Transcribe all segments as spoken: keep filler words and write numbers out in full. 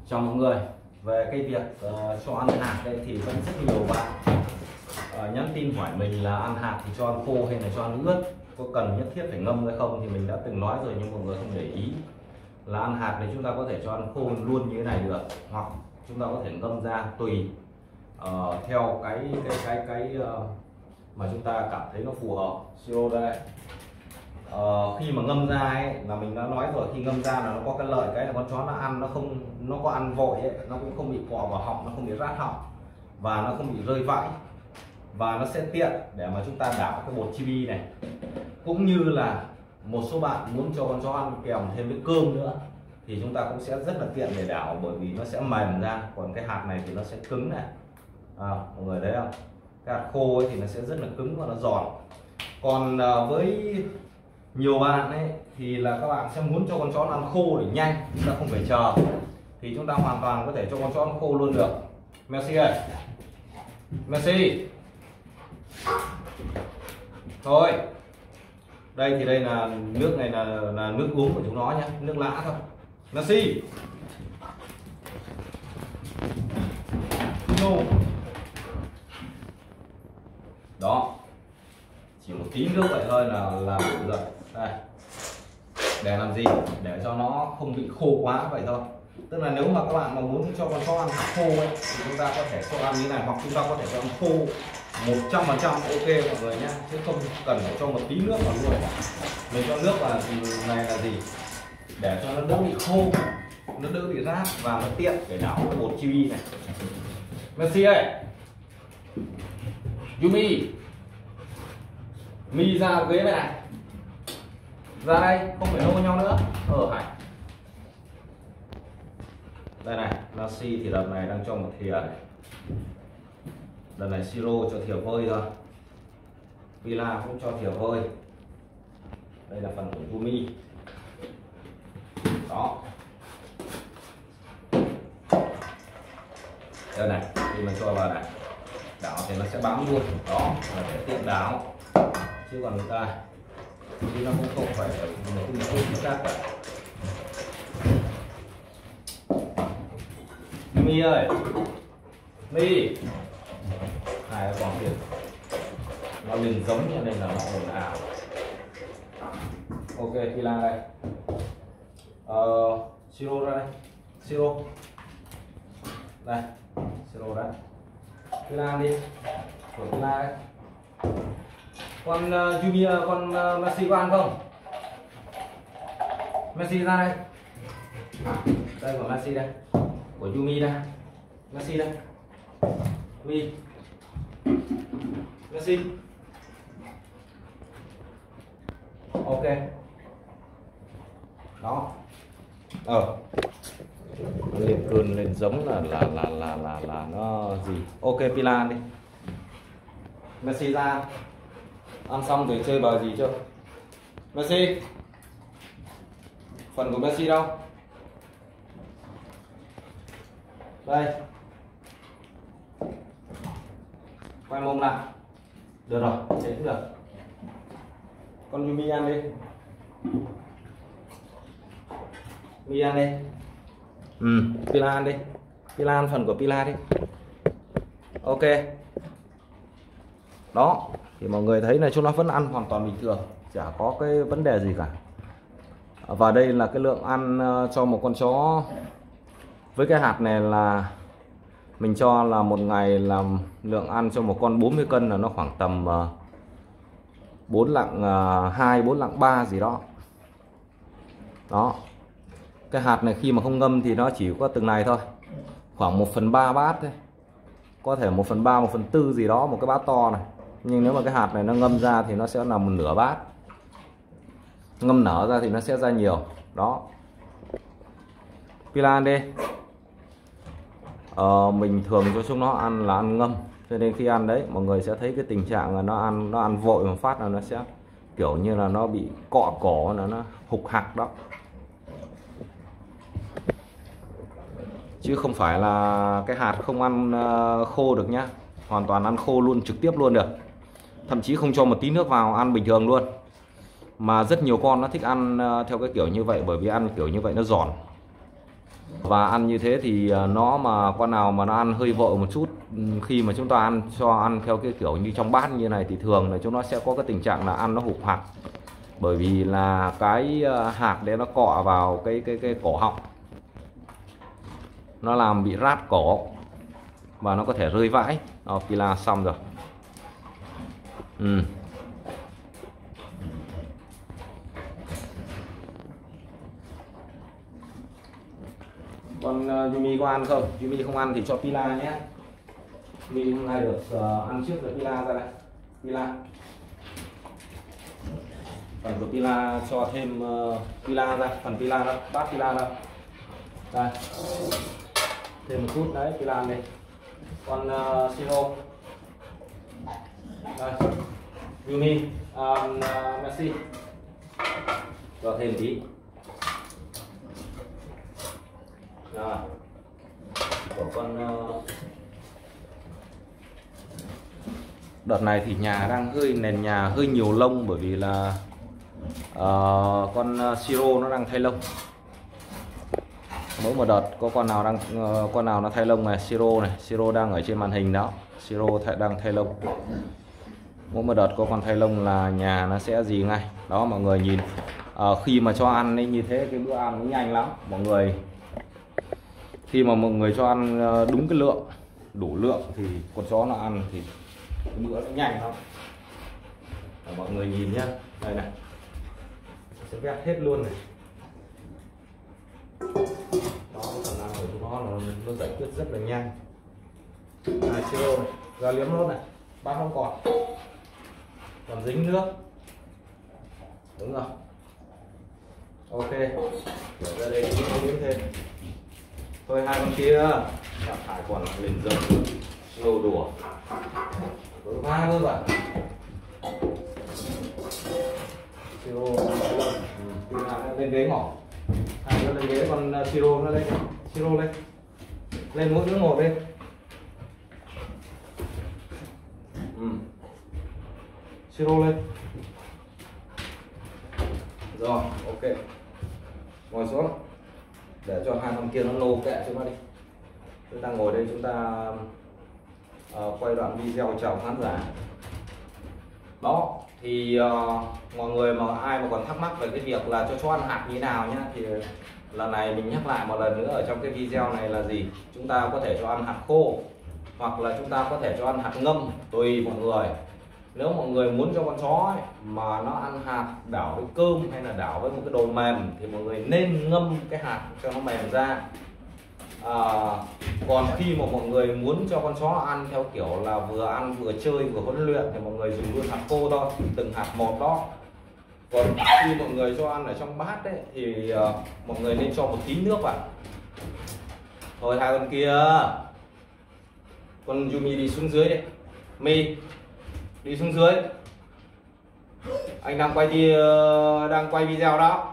Chào mọi người. Về cái việc uh, cho ăn hạt đây thì vẫn rất nhiều bạn uh, nhắn tin hỏi mình là ăn hạt thì cho ăn khô hay là cho ăn ướt, có cần nhất thiết phải ngâm hay không. Thì mình đã từng nói rồi nhưng mọi người không để ý là ăn hạt thì chúng ta có thể cho ăn khô luôn như thế này được, hoặc chúng ta có thể ngâm ra tùy uh, theo cái cái cái cái uh, mà chúng ta cảm thấy nó phù hợp. Siro đây. Ờ, khi mà ngâm ra ấy, là mình đã nói rồi, khi ngâm ra là nó có cái lợi cái là con chó nó ăn nó không nó có ăn vội ấy, nó cũng không bị cọ vào họng, nó không bị rát họng và nó không bị rơi vãi, và nó sẽ tiện để mà chúng ta đảo cái bột chibi này. Cũng như là một số bạn muốn cho con chó ăn kèm thêm với cơm nữa thì chúng ta cũng sẽ rất là tiện để đảo, bởi vì nó sẽ mềm ra, còn cái hạt này thì nó sẽ cứng này. À, mọi người thấy không, cái hạt khô ấy thì nó sẽ rất là cứng và nó giòn. Còn à, với nhiều bạn ấy thì là các bạn sẽ muốn cho con chó ăn khô để nhanh, chúng ta không phải chờ, thì chúng ta hoàn toàn có thể cho con chó ăn khô luôn được. Messi ơi, Messi thôi, đây thì đây là nước này là, là nước uống của chúng nó nhé, nước lã thôi. Messi no. Đó, chỉ một tí nước vậy thôi là là đủ rồi. Đây, để làm gì? Để cho nó không bị khô quá vậy thôi. Tức là nếu mà các bạn mà muốn cho con chó ăn khô ấy, thì chúng ta có thể cho ăn như này, hoặc chúng ta có thể cho ăn khô một trăm phần trăm ok mọi người nhé, chứ không cần phải cho một tí nước vào luôn. Mình cho nước vào này là gì? Để cho nó đỡ bị khô, nó đỡ bị rát và nó tiện để đảo cái bột chibi này. Messi ơi, Yumi, Mi ra ghế này này, ra đây, không phải nô nhau nữa. Ở hải đây này, Nasi thì đợt này đang cho một thìa này. Đợt này Siro cho thìa vơi thôi, Villa cũng cho thìa vơi. Đây là phần của Yumi. Đó, đây này, khi mình cho vào này, đảo thì nó sẽ bám luôn. Đó, là để tiện đảo, chứ còn người ta thì nó cũng không phải là một cái mẫu nó khác cả. Mi ơi, Mi này còn tiền, nó liền giống cho nên là nó ồn ào. Ok, Pila đây, ờ, Siro ra đây, Siro đây, Siro đây, Pila đi, của Pila đây. Con uh, Jumia, con uh, Messi có ăn không? Messi ra đây. Đây của Messi đây, của Yumi đây, Messi đây, Mi, Messi. Ok. Đó. Ờ. Lên cơn lên giống là là là là là là nó gì? Ok, Pila đi. Messi ra. Ăn xong rồi chơi bờ gì chưa? Messi, phần của Messi đâu? Đây, quay mông lại. Được rồi, thế cũng được. Con Yumi ăn đi, Mi ăn đi. Ừ, Pila ăn đi, Pila ăn phần của Pila đi. Ok. Đó, thì mọi người thấy là chúng nó vẫn ăn hoàn toàn bình thường, chả có cái vấn đề gì cả. Và đây là cái lượng ăn cho một con chó với cái hạt này là mình cho là một ngày làm lượng ăn cho một con bốn mươi cân là nó khoảng tầm bốn lạng hai, bốn lạng ba gì đó. Đó, cái hạt này khi mà không ngâm thì nó chỉ có từng này thôi, khoảng một phần ba bát thôi, có thể một phần ba, một phần tư gì đó, một cái bát to này. Nhưng nếu mà cái hạt này nó ngâm ra thì nó sẽ là một nửa bát, ngâm nở ra thì nó sẽ ra nhiều. Đó, Pila ăn đi. Ờ, mình thường cho chúng nó ăn là ăn ngâm, cho nên khi ăn đấy mọi người sẽ thấy cái tình trạng là nó ăn nó ăn vội một phát là nó sẽ kiểu như là nó bị cọ cổ, là nó hục hặc đó, chứ không phải là cái hạt không ăn khô được nhá, hoàn toàn ăn khô luôn, trực tiếp luôn được, thậm chí không cho một tí nước vào, ăn bình thường luôn. Mà rất nhiều con nó thích ăn theo cái kiểu như vậy, bởi vì ăn kiểu như vậy nó giòn. Và ăn như thế thì nó mà con nào mà nó ăn hơi vội một chút, khi mà chúng ta ăn cho ăn theo cái kiểu như trong bát như này thì thường là chúng nó sẽ có cái tình trạng là ăn nó hụt hạt, bởi vì là cái hạt đấy nó cọ vào cái cái cái cổ họng, nó làm bị rát cổ và nó có thể rơi vãi. Đó, pila xong rồi. Ừ. Còn uh, Yumi có ăn không? Yumi không ăn thì cho pila nhé. Yumi hôm nay được uh, ăn trước rồi. Pila ra đây. Pila. Phần của pila cho thêm uh, pila ra. Phần pila đó. Bát pila đâu? Đây. Thêm một chút đấy. Pila này. Còn uh, siro. Đây. Yumi. Um, uh, Messi. Cho thêm tí. Rồi. Của con uh... đợt này thì nhà đang hơi nền nhà hơi nhiều lông, bởi vì là uh, con uh, siro nó đang thay lông. Mỗi một đợt có con nào đang uh, con nào nó thay lông này. Siro này, siro đang ở trên màn hình đó. Siro thay, đang thay lông. Mỗi một đợt có con thay lông là nhà nó sẽ gì ngay. Đó mọi người nhìn. Uh, khi mà cho ăn ấy, như thế cái bữa ăn nó nhanh lắm mọi người. Khi mà mọi người cho ăn đúng cái lượng, đủ lượng thì con chó nó ăn thì cái bữa nó nhanh lắm. Để mọi người nhìn nhá. Đây này. Sẽ vét hết luôn này. Đó, phần ăn của chúng nó là nó giải quyết rất là nhanh. Này, siro này, ra liếm nốt này. Bát không còn. Còn dính nước. Đúng rồi. Ok. Để ra đây liếm thêm. Thôi hai con kia chặt thải còn lên rồng nô đùa tối ba cơ bạn. Siro lên ghế ngỏ, hai nó lên ghế, còn siro nó lên. Siro lên lên mỗi đứa một lên. Ừ. Siro lên rồi. Ok, ngồi xuống để cho hai con kia nó nô kệ cho nó đi. Chúng ta ngồi đây, chúng ta uh, quay đoạn video chào khán giả. Đó thì uh, mọi người mà ai mà còn thắc mắc về cái việc là cho chó ăn hạt như thế nào nhá, thì lần này mình nhắc lại một lần nữa ở trong cái video này là gì, chúng ta có thể cho ăn hạt khô hoặc là chúng ta có thể cho ăn hạt ngâm, tùy mọi người. Nếu mọi người muốn cho con chó ấy, mà nó ăn hạt đảo với cơm hay là đảo với một cái đồ mềm thì mọi người nên ngâm cái hạt cho nó mềm ra. À, còn khi mà mọi người muốn cho con chó ăn theo kiểu là vừa ăn vừa chơi vừa huấn luyện thì mọi người dùng luôn hạt khô thôi, từng hạt một đó. Còn khi mọi người cho ăn ở trong bát ấy, thì uh, mọi người nên cho một tí nước vào. Thôi hai con kia, con Yumi đi xuống dưới đấy. Mi đi xuống dưới, anh đang quay đi đang quay video đó.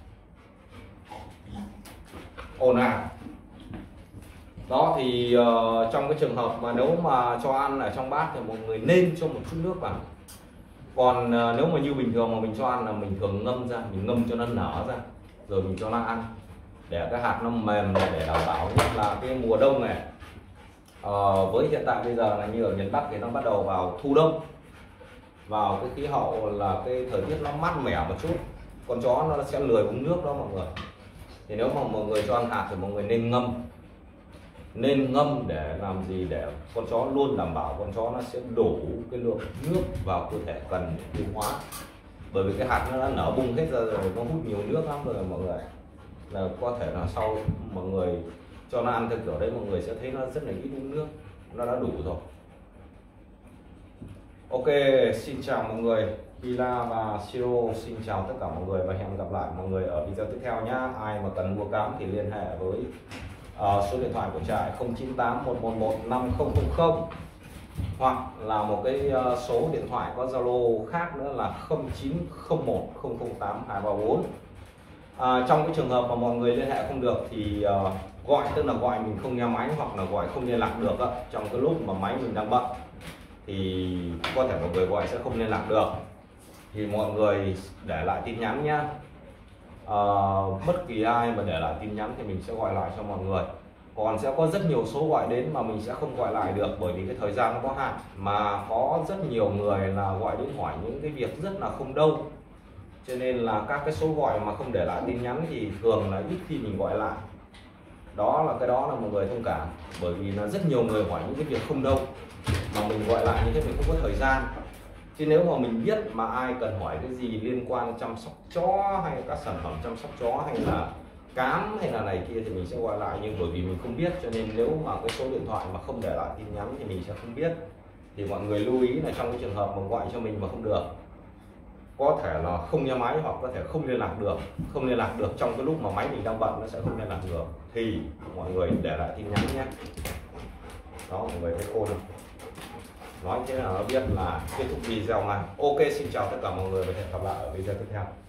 Ồn à. Đó thì uh, trong cái trường hợp mà nếu mà cho ăn ở trong bát thì mọi người nên cho một chút nước vào. Còn uh, nếu mà như bình thường mà mình cho ăn là mình thường ngâm ra, mình ngâm cho nó nở ra rồi mình cho nó ăn để cái hạt nó mềm này, để đảm bảo nhất là cái mùa đông này. Uh, với hiện tại bây giờ là như ở miền Bắc thì nó bắt đầu vào thu đông, vào cái khí hậu là cái thời tiết nó mát mẻ một chút, con chó nó sẽ lười uống nước đó mọi người. Thì nếu mà mọi người cho ăn hạt thì mọi người nên ngâm, nên ngâm để làm gì, để con chó luôn đảm bảo con chó nó sẽ đủ cái lượng nước vào cơ thể cần để tiêu hóa. Bởi vì cái hạt nó đã nở bung hết ra rồi, nó hút nhiều nước lắm rồi mọi người, là có thể là sau mọi người cho nó ăn theo kiểu đấy mọi người sẽ thấy nó rất là ít uống nước, nó đã đủ rồi. Ok, xin chào mọi người, Pila và Siro xin chào tất cả mọi người và hẹn gặp lại mọi người ở video tiếp theo nhá. Ai mà cần mua cám thì liên hệ với uh, số điện thoại của trại không chín tám một một một năm không không không, hoặc là một cái uh, số điện thoại có Zalo khác nữa là không chín không một không không tám hai ba bốn. À, trong cái trường hợp mà mọi người liên hệ không được thì uh, gọi, tức là gọi mình không nghe máy hoặc là gọi không liên lạc được á, trong cái lúc mà máy mình đang bận thì có thể mọi người gọi sẽ không liên lạc được, thì mọi người để lại tin nhắn nhá. uh, bất kỳ ai mà để lại tin nhắn thì mình sẽ gọi lại cho mọi người. Còn sẽ có rất nhiều số gọi đến mà mình sẽ không gọi lại được, bởi vì cái thời gian nó có hạn, mà có rất nhiều người là gọi đến hỏi những cái việc rất là không đâu, cho nên là các cái số gọi mà không để lại tin nhắn thì thường là ít khi mình gọi lại. Đó là cái đó là mọi người thông cảm, bởi vì là rất nhiều người hỏi những cái việc không đâu mà mình gọi lại như thế mình không có thời gian. Chứ nếu mà mình biết mà ai cần hỏi cái gì liên quan chăm sóc chó hay các sản phẩm chăm sóc chó hay là cám hay là này kia thì mình sẽ gọi lại, nhưng bởi vì mình không biết cho nên nếu mà cái số điện thoại mà không để lại tin nhắn thì mình sẽ không biết. Thì mọi người lưu ý là trong cái trường hợp mà gọi cho mình mà không được, có thể là không nghe máy hoặc có thể không liên lạc được, không liên lạc được trong cái lúc mà máy mình đang bận nó sẽ không liên lạc được, thì mọi người để lại tin nhắn nhé. Đó, mọi người thấy cô không? Nói thế là nó biết là kết thúc video ngay. Ok, xin chào tất cả mọi người và hẹn gặp lại ở video tiếp theo.